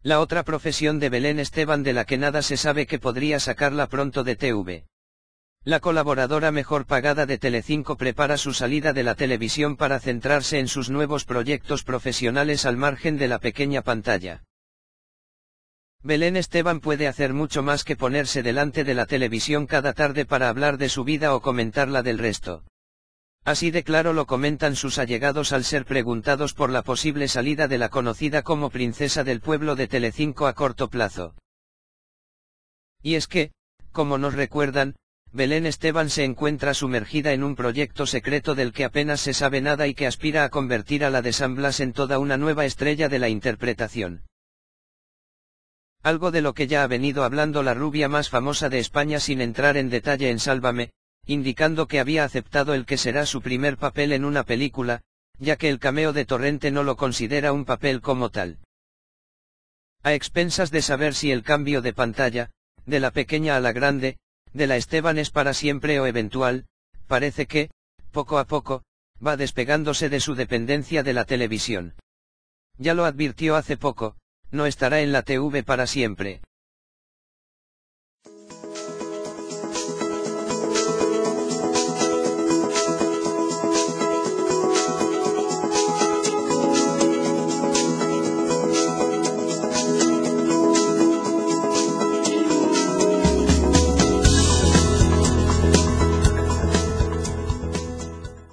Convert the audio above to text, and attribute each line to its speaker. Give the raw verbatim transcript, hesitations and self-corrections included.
Speaker 1: La otra profesión de Belén Esteban, de la que nada se sabe, que podría sacarla pronto de T V. La colaboradora mejor pagada de Telecinco prepara su salida de la televisión para centrarse en sus nuevos proyectos profesionales al margen de la pequeña pantalla. Belén Esteban puede hacer mucho más que ponerse delante de la televisión cada tarde para hablar de su vida o comentar la del resto. Así de claro lo comentan sus allegados al ser preguntados por la posible salida de la conocida como princesa del pueblo de Telecinco a corto plazo. Y es que, como nos recuerdan, Belén Esteban se encuentra sumergida en un proyecto secreto del que apenas se sabe nada y que aspira a convertir a la de San Blas en toda una nueva estrella de la interpretación. Algo de lo que ya ha venido hablando la rubia más famosa de España sin entrar en detalle en Sálvame, indicando que había aceptado el que será su primer papel en una película, ya que el cameo de Torrente no lo considera un papel como tal. A expensas de saber si el cambio de pantalla, de la pequeña a la grande, de la Esteban es para siempre o eventual, parece que, poco a poco, va despegándose de su dependencia de la televisión. Ya lo advirtió hace poco, no estará en la T V para siempre.